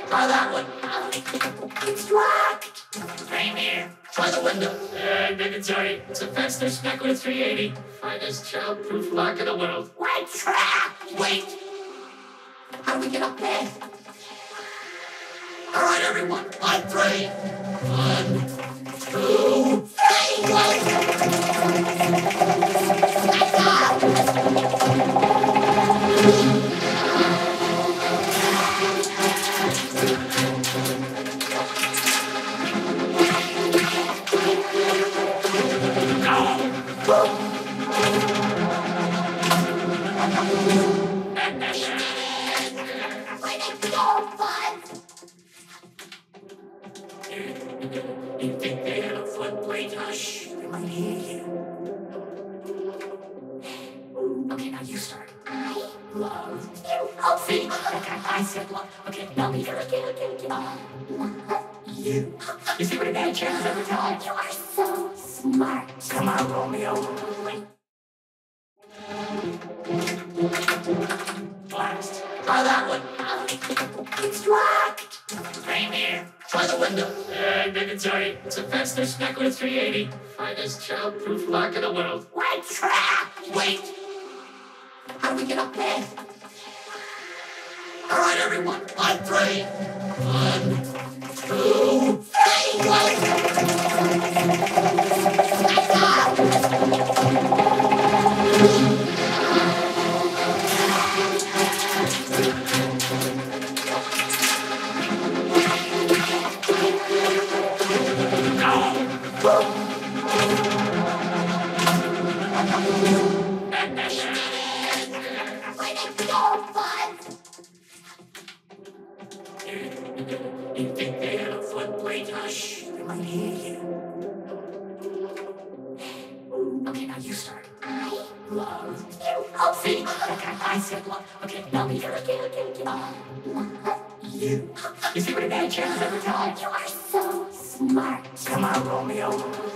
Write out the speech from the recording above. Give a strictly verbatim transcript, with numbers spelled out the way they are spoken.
Try that one. It's locked. Came here. Try the window. Uh, negatory. It's a faster snack with a three eighty. Finest child-proof lock in the world. Wait, trap! Wait! How do we get up there? All right, everyone. On three. One, two, three. You think they have a floodplain? Hush. They might hear you. Okay, now you start. I love you. Oh, see? Okay, I said love. Okay, now me. Okay, okay, okay. Uh, you. You see what a bad chance every time? You are so smart. Come on, Romeo. Blast. Try that one. It's locked. Came here. Try the window. Uh, negatory. It's a faster snack with a three eighty. Finest child-proof lock in the world. Wait, trap! Wait! How do we get up there? All right, everyone. On three. One, two, three. You think they have a floodplain? Hush. They might hear you. Okay, now you start. I love you. Oh, see? Okay, I said love. Okay, now me. Okay, okay, okay. Uh, you. You see what a bad chance every time? You are so smart. Come on, Romeo.